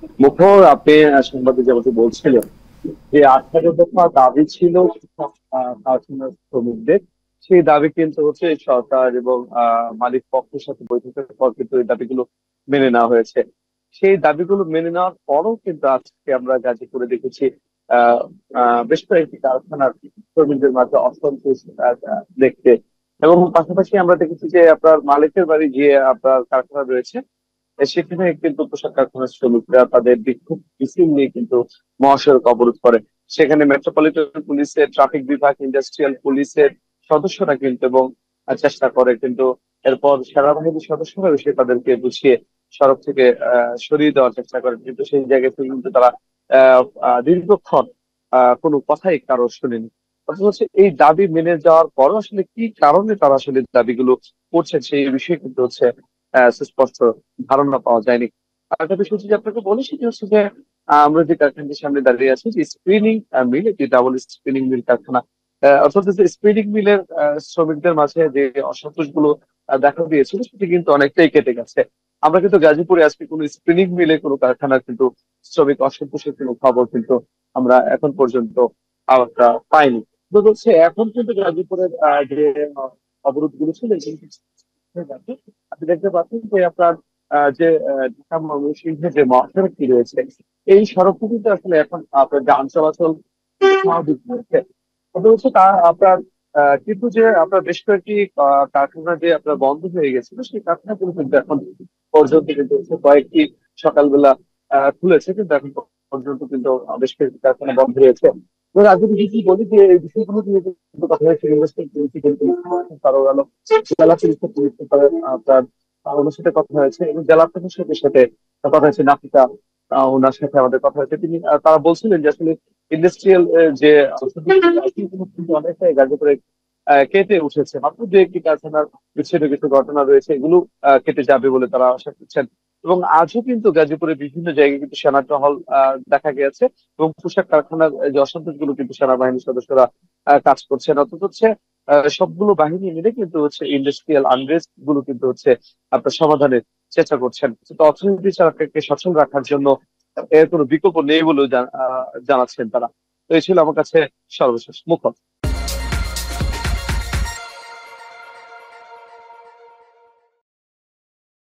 মুখর আপনি সংবাদে যেমন বলছিলেন যে 18 দফা দাবি ছিল কারখানার শ্রমিকদের। সেই দাবি কিন্তু হচ্ছে সরকার এবং মালিক পক্ষের সাথে বৈঠকের পর কিন্তু এই দাবিগুলো মেনে নেওয়া হয়েছে। সেই দাবিগুলো মেনে নেওয়ার পরও কিন্তু আজকে আমরা গাজীপুরে দেখেছি আহ বেশ কয়েকটি কারখানার শ্রমিকদের মাঝে অসন্তোষ দেখতে। এবং পাশাপাশি আমরা দেখেছি যে আপনার মালিকের বাড়ি যে আপনার কারখানা রয়েছে, সেখানে কিন্তু পোশাক কারখানার শ্রমিকরা তাদের বিক্ষোভ মিছিল নিয়ে কিন্তু মহাসড়ক অবরোধ করে। সেখানে মেট্রোপলিটন পুলিশের, ট্রাফিক বিভাগ, ইন্ডাস্ট্রিয়াল পুলিশের সদস্যরা কিন্তু এবং চেষ্টা করে, কিন্তু এরপর সেনাবাহিনীর সদস্যরা এসে তাদেরকে বুঝিয়ে সড়ক থেকে সরিয়ে দেওয়ার চেষ্টা করে, কিন্তু সেই জায়গা থেকে কিন্তু তারা দীর্ঘক্ষণ কোনো কথাই কারো শুনেনি। অথচ হচ্ছে এই দাবি মেনে যাওয়ার পরও আসলে কি কারণে তারা আসলে দাবিগুলো করছে সেই বিষয়ে কিন্তু হচ্ছে সুস্পষ্ট ধারণা পাওয়া যায়নি। আরেকটা বিষয় হচ্ছে যে আপনাকে বলি, সেটি হচ্ছে যে আমরা যে কারখানাটির সামনে দাঁড়িয়ে আছি, যে স্পিনিং মিল, এটি ডাবল স্পিনিং মিল কারখানা। অর্থাৎ যে স্পিনিং মিলের শ্রমিকদের মাঝে যে অসন্তোষ গুলো দেখা দিয়েছিল সেটি কিন্তু অনেকটাই কেটে গেছে। আমরা কিন্তু গাজীপুরে আজকে কোনো স্পিনিং মিলে কোনো কারখানার কিন্তু শ্রমিক অসন্তোষের কোনো খবর কিন্তু আমরা এখন পর্যন্ত আমরা পাইনি। তো হচ্ছে এখন কিন্তু গাজীপুরের যে অবরোধ গুলো ছিল এগুলো কিন্তু হয়ে যাচ্ছে। আপনি দেখতে পাচ্ছেন যে আপনার যে ঢাকা ময়মনসিংহে যে মহাসড়কটি রয়েছে, এই সড়কটি কিন্তু আসলে এখন আপনার যান চলাচল স্বাভাবিক হয়েছে। তবে হচ্ছে তা আপনার কিন্তু যে আপনার বেশ কয়েকটি কারখানা যে আপনার বন্ধ হয়ে গেছিল, সেই কারখানাগুলো কিন্তু এখন পর্যন্ত কিন্তু হচ্ছে কয়েকটি সকালবেলা খুলেছে, কিন্তু এখন পর্যন্ত কিন্তু বেশ কয়েকটি কারখানা বন্ধ হয়েছে। তো আজকে যদি বলি যে এই বিষয়গুলো নিয়ে কিন্তু কথা হয়েছে ইউনিভার্সিটি পুলিশ কিন্তু কারো আলো জেলা পুলিশ আপনার ওনার সাথে কথা হয়েছে এবং জেলা প্রশাসকের সাথে কথা হয়েছে, নাফিকা ওনার সাথে আমাদের কথা হয়েছে। তিনি তারা বলছিলেন যে আসলে ইন্ডাস্ট্রিয়াল যে সেগুলো কিন্তু অনেকটাই গাজীপুরে কেটে উঠেছে, মাত্র দু একটি কারখানার বিচ্ছিন্ন কিছু ঘটনা রয়েছে, এগুলো কেটে যাবে বলে তারা আশা করছেন। এবং আজও কিন্তু গাজীপুরে বিভিন্ন জায়গায় কিন্তু সেনা টহল দেখা গেছে এবং পোশাক কারখানার যে অসন্তোষ গুলো কিন্তু সেনাবাহিনীর সদস্যরা কাজ করছেন। অথচ হচ্ছে সবগুলো বাহিনী মিলে কিন্তু হচ্ছে ইন্ডাস্ট্রিয়াল আনরেস্ট গুলো কিন্তু হচ্ছে আপনার সমাধানের চেষ্টা করছেন। তো অর্থনীতি চালককে সচল রাখার জন্য এর কোনো বিকল্প নেই বলেও জানাচ্ছেন তারা। তো এই ছিল আমার কাছে সর্বশেষ মুখ।